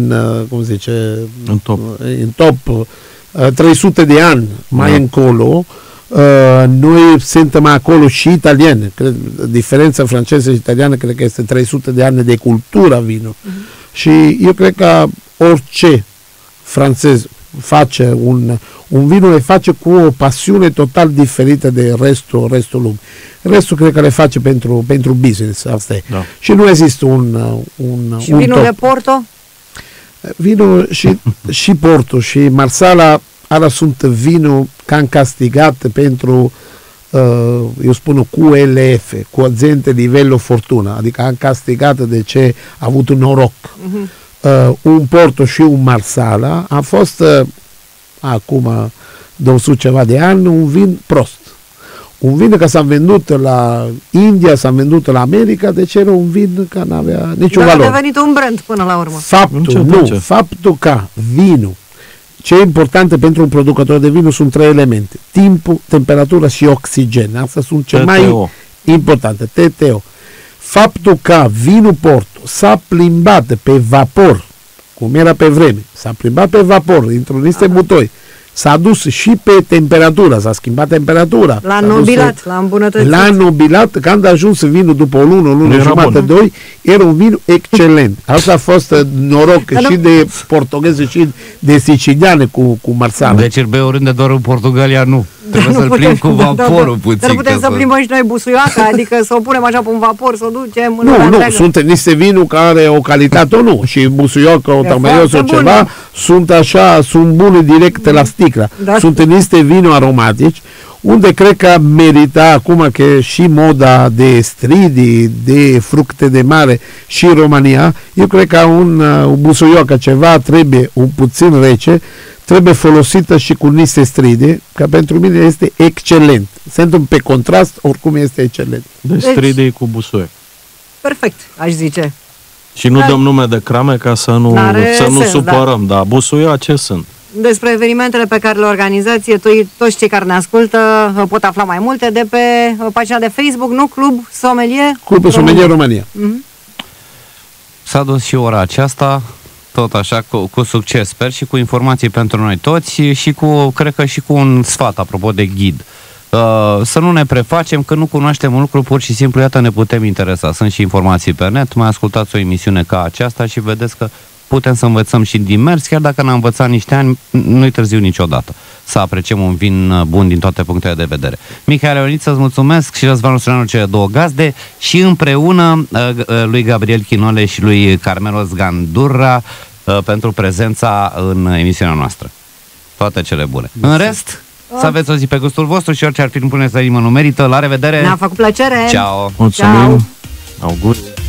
în top 300 de ani mai încolo, noi suntem acolo și italieni. Diferența franceză și italiană cred că este 300 de ani de cultură vinul. Și eu cred că orice francez face un vin, le face cu o pasiune total diferită de restul lumii. Restul cred că le face pentru business, asta e. Da. Și nu există și vinul de Porto? Vinul și Porto și Marsala ala sunt vinul cam castigat pentru eu spun QLF, coeziente livello fortuna, adică am castigat de ce a avut un noroc. Un Porto și un Marsala a fost acum 200 ceva de ani un vin prost. Un vin care s-a vândut la India, s-a vândut la America, deci era un vin care nu avea nicio valoare. A devenit un brand până la urmă. Faptul că vinul, ce e important pentru un producător de vin sunt 3 elemente. Timpul, temperatura și oxigen. Astea sunt cele mai importante. TTO. Faptul că vinul Porto s-a plimbat pe vapor cum era pe vreme, s-a plimbat pe vapor, într-un niște butoi, s-a dus și pe temperatura, s-a schimbat temperatura. L-a nobilat, l-a îmbunătățit. L-a nobilat, când a ajuns vinul după o lună jumătate, 2, era un vin excelent. Asta a fost noroc și de portughezi și de siciliane cu Marsala. Deci îl bei oriunde, doar în Portugalia nu. Trebuie să-l plimbi cu vaporul puțin. Dar putem să plimbăm și noi busuioaca, adică să o punem așa pe un vapor, să o ducem în Nu, sunt niște vinuri care are o calitate, nu. Și busuioca, o tamaios sau ceva, sunt așa, sunt bune direct la sticlă. Da. Sunt niște vinuri aromatici, unde cred că merita acum că și moda de stridi, de fructe de mare și România, eu cred că un busuioca ceva trebuie un puțin rece, trebuie folosită și cu niște stride, că pentru mine este excelent. Sunt pe contrast, oricum este excelent. Deci stride cu busuioc. Perfect, aș zice. Și nu dăm nume de crame ca să nu supărăm, dar busuioa ce sunt? Despre evenimentele pe care le organizați, toți cei care ne ascultă pot afla mai multe de pe pagina de Facebook, nu? Club Sommelier? Club Sommelier România. S-a dus și ora aceasta, tot așa, cu succes, sper, și cu informații pentru noi toți și cred că și cu un sfat, apropo de ghid. Să nu ne prefacem că nu cunoaștem un lucru, pur și simplu, iată, ne putem interesa. Sunt și informații pe net, mai ascultați o emisiune ca aceasta și vedeți că putem să învățăm și din mers, chiar dacă n-am învățat niște ani, nu-i târziu niciodată. Să apreciem un vin bun din toate punctele de vedere. Mihail Ionit, să-ți mulțumesc, și Răzvan Lucianu, cele două gazde, și împreună lui Gabriel Chinole și lui Carmelo Zgandurra pentru prezența în emisiunea noastră. Toate cele bune. În rest, să aveți o zi pe gustul vostru și orice ar fi, nu puneți la inimă, nu merită. La revedere! Ne-a făcut plăcere! Ciao! Mulțumim! Augur!